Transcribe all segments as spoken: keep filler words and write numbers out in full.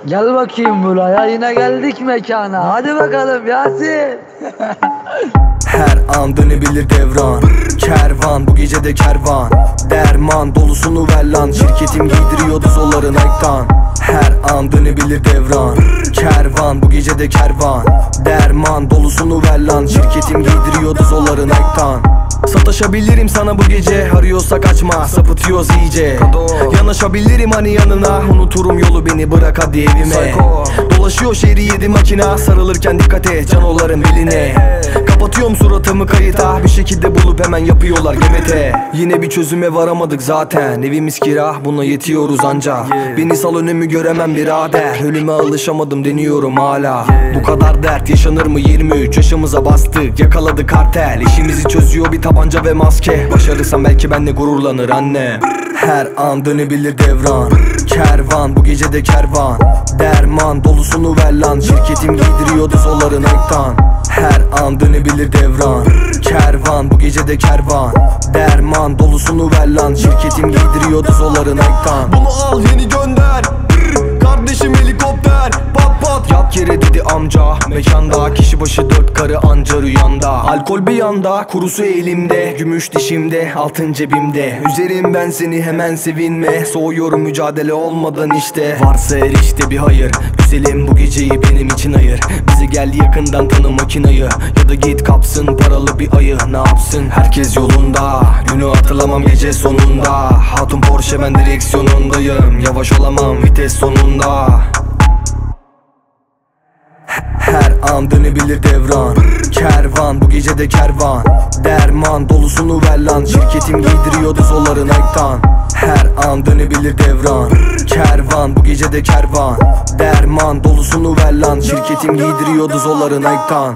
Gel bakayım buraya, yine geldik mekana. Hadi bakalım Yasin. Her an dönebilir devran. Kervan bu gecede kervan. Derman dolusunu ver lan. Şirketim giydiriyordu zolları Nike'tan. Her an dönebilir devran. Kervan bu gecede kervan. Derman dolusunu ver lan. Şirketim giydiriyordu zolları Nike'tan. Sataşabilirim sana bu gece. Arıyorsa kaçma, sapıtıyoruz iyice. Yanaşabilirim hani yanına. Unuturum yolu, beni bırak hadi evime. Dolaşıyor şehri yedi makina. Sarılırken dikkat et canoların beline. Kapatıyorum suratımı kayıta. Bir şekilde bulup hemen yapıyorlar G B T. Yine bir çözüme varamadık zaten. Evimiz kira, buna yetiyoruz anca. Beni sal, önümü göremem birader. Ölüme alışamadım, deniyorum hala. Bu kadar dert yaşanır mı? Yirmi üç yaşımıza bastık, yakaladı kartel. İşimizi çözüyor bir tabanca ve maske. Başarırsam belki benle gururlanır anne. Her an dönebilir devran. Kervan bu gecede kervan. Derman dolusunu ver lan. Şirketim giydiriyordu zolları Nike'tan. Her an dönebilir devran. Kervan bu gecede kervan. Derman dolusunu ver lan. Şirketim giydiriyordu zolları Nike'tan. Bunu al yeni gönder. Kardeşim helikopter. Pat pat yat yere dedi amca. Mekanda kişi başı dört karı anca rüyanda. Alkol bir yanda, kurusu elimde. Gümüş dişimde, altın cebimde. Üzerim ben seni, hemen sevinme. Soğuyorum mücadele olmadan işte. Varsa her işte bir hayır. Güzelim bu geceyi benim için ayır. Bizi gel yakından tanı makinayı. Ya da git kapsın paralı bir ayı. Ne yapsın herkes yolunda. Günü hatırlamam gece sonunda. Hatun Porsche ben direksiyonundayım. Yavaş olamam vites sonunda. Her an dönebilir devran. Kervan bu gecede kervan. Derman dolusunu ver lan. Şirketim giydiriyordu zolları Nike'tan. Her an dönebilir devran. Kervan bu gecede kervan. Derman dolusunu ver lan. Şirketim giydiriyordu zolları Nike'tan.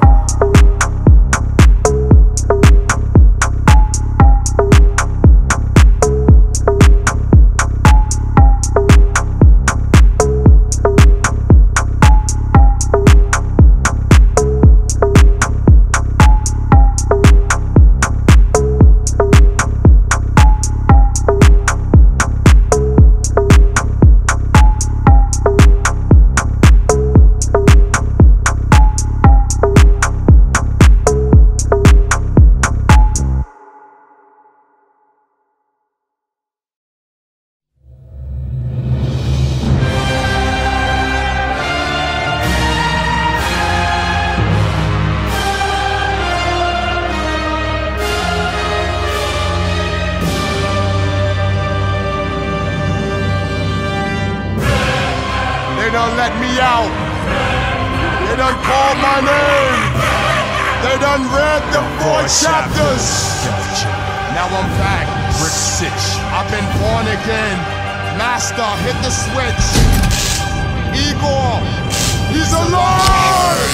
They done let me out. They done called my name. They done read the four chapters. Now I'm back. Rick Sitch. I've been born again. Master, hit the switch. Igor, he's alive.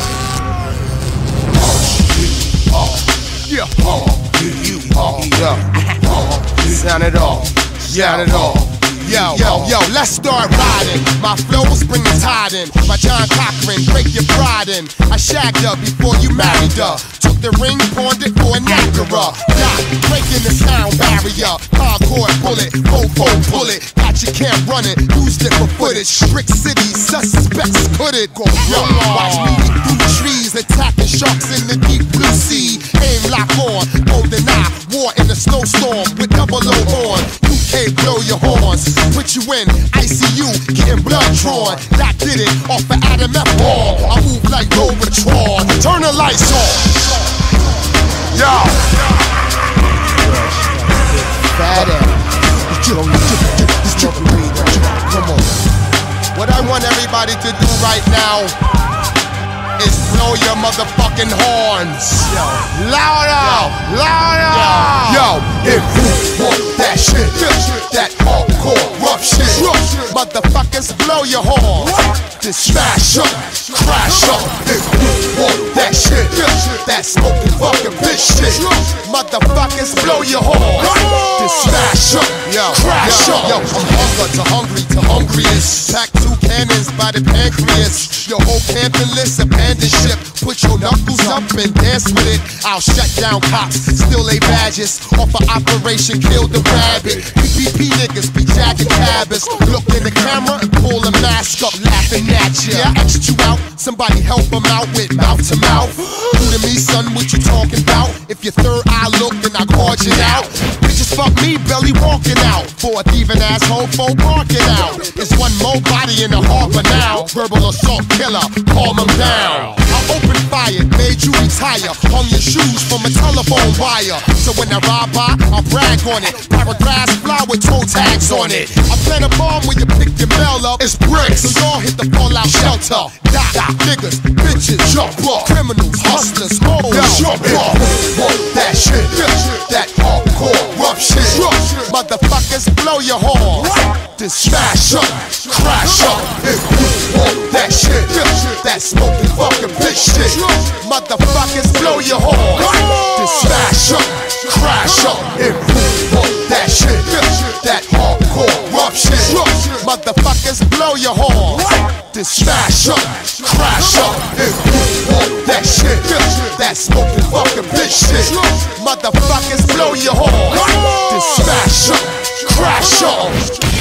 Oh, yeah. Oh, you. Oh, yeah. Sound it off. Sound it off. Yo, yo, yo, let's start riding. My flows bring the tide in. My John Cochran, break your pride in. I shagged her before you married her. Took the ring, pawned it for a Niagara. Got breaking the sound barrier. Concord bullet, Fofo bullet. Got your camp running, used it for footage. Brick City, suspects could it. Yo, watch me eat through trees, attacking sharks in the deep blue sea. Aim lock on, golden eye, war in the snowstorm with double O on. U K blow your horns. Put you in I C U, getting blood drawn. That did it off of Adam F. Ball. I move like Robotron. Turn the lights on. Yo. Fat ass. Come on. What I want everybody to do right now is blow your motherfucking horns. Louder, louder. Yo, if you want that shit, that hardcore rough shit, motherfuckers blow your horns. Just smash up, crash up. If you want that shit, that smoking fucking bitch shit, motherfuckers blow your horns. Just smash up, crash up. Yo, from hunger to hungry to hungriest. Pack two cannons by the pancreas. Your whole camping list, abandoned ship. Put your knuckles up and dance with it. I'll shut down cops, still lay badges. Off of Operation Kill the Rabbit. P P P niggas be jacking cabins. Look in the camera and pull a mask up, laughing at ya. Yeah, I X'd you out, somebody help them out with mouth to mouth. Who to me, son, what you talking about? If your third eye look, then I called you out. Bitches fuck me, belly walking out. For a thieving asshole, full parking out. There's one more body in the harbor now. Verbal assault killer, calm him down. I opened fire, made you retire. Hung your shoes from a telephone wire. So when I ride by, I brag on it. Paragraphs fly with toe tags on it. I plant a bomb when you pick your mail up. It's bricks, so y'all hit the fallout shelter. Die, die, niggas, bitches, jump up. Criminals, hustlers, hoes, jump up. That shit, that hardcore, rough shit. Motherfuckers, blow your horn. Then smash up, crash up. If you want that shit, that smoking fucking bitch shit. Motherfuckers, blow your horn. Then smash up, crash up. If you want that shit, that hardcore, rough shit. Motherfuckers, blow your horn. Then smash up, crash up. If you want that shit, that smoking fucking bitch shit. Motherfuckers, blow your horn. Then smash up, crash up.